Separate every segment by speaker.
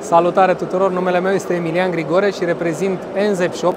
Speaker 1: Salutare tuturor, numele meu este Emilian Grigore și reprezint NZEP Shop.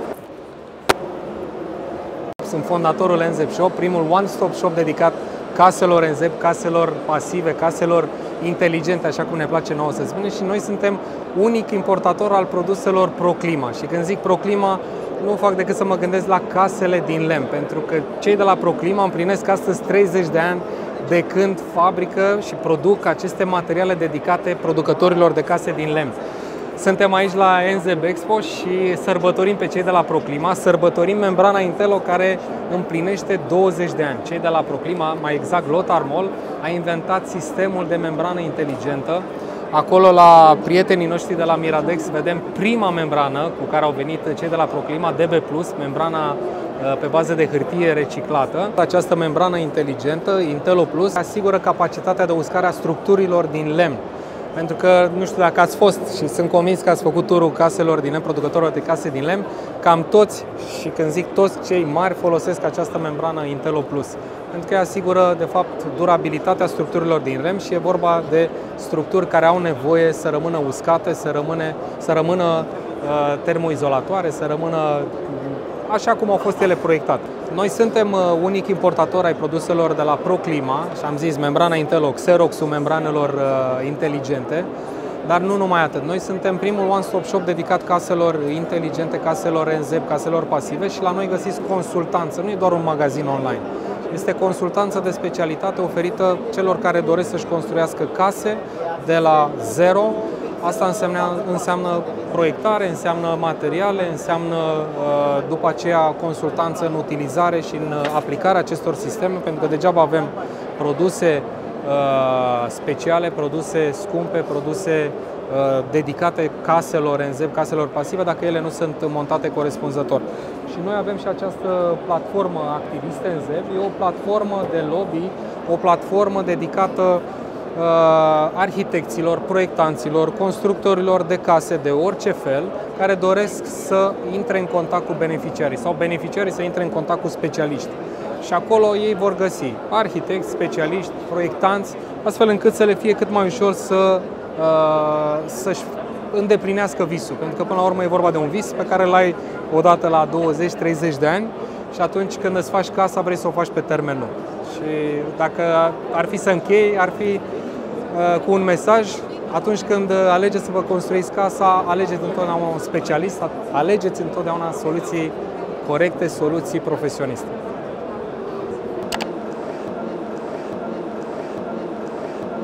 Speaker 1: Sunt fondatorul NZEP Shop, primul one-stop shop dedicat caselor NZEP, caselor pasive, caselor inteligente, așa cum ne place nouă să spunem, și noi suntem unic importator al produselor ProClima. Și când zic ProClima, nu fac decât să mă gândesc la casele din lemn, pentru că cei de la ProClima împlinesc astăzi 30 de ani de când fabrică și produc aceste materiale dedicate producătorilor de case din lemn. Suntem aici la NZEP Expo și sărbătorim pe cei de la ProClima, sărbătorim membrana Intello care împlinește 20 de ani. Cei de la ProClima, mai exact Lothar Moll, a inventat sistemul de membrană inteligentă. Acolo, la prietenii noștri de la Miradex, vedem prima membrană cu care au venit cei de la ProClima, DB+, membrana pe bază de hârtie reciclată. Această membrană inteligentă, Intello Plus, asigură capacitatea de uscare a structurilor din lemn. Pentru că, nu știu dacă ați fost și sunt convins că ați făcut turul caselor din lemn, producătorilor de case din lemn, cam toți, și când zic toți, cei mari folosesc această membrană Intello Plus. Pentru că ea asigură, de fapt, durabilitatea structurilor din lemn și e vorba de structuri care au nevoie să rămână uscate, să rămână termoizolatoare, să rămână așa cum au fost ele proiectate. Noi suntem unic importator ai produselor de la ProClima, și am zis membrana Intello, Xerox-ul membranelor inteligente, dar nu numai atât. Noi suntem primul one-stop shop dedicat caselor inteligente, caselor NZEP, caselor pasive, și la noi găsiți consultanță, nu e doar un magazin online. Este consultanță de specialitate oferită celor care doresc să-și construiască case de la zero. Asta înseamnă proiectare, înseamnă materiale, înseamnă după aceea consultanță în utilizare și în aplicarea acestor sisteme, pentru că degeaba avem produse speciale, produse scumpe, produse dedicate caselor NZEP, caselor pasive, dacă ele nu sunt montate corespunzător. Și noi avem și această platformă activistă NZEP, e o platformă de lobby, o platformă dedicată arhitecților, proiectanților, constructorilor de case de orice fel, care doresc să intre în contact cu beneficiarii sau beneficiarii să intre în contact cu specialiști. Și acolo ei vor găsi arhitecți, specialiști, proiectanți, astfel încât să le fie cât mai ușor să-și îndeplinească visul. Pentru că până la urmă e vorba de un vis pe care îl ai odată la 20-30 de ani și atunci când îți faci casa vrei să o faci pe termen lung. Și dacă ar fi să închei, ar fi cu un mesaj: atunci când alegeți să vă construiți casa, alegeți întotdeauna un specialist, alegeți întotdeauna soluții corecte, soluții profesioniste.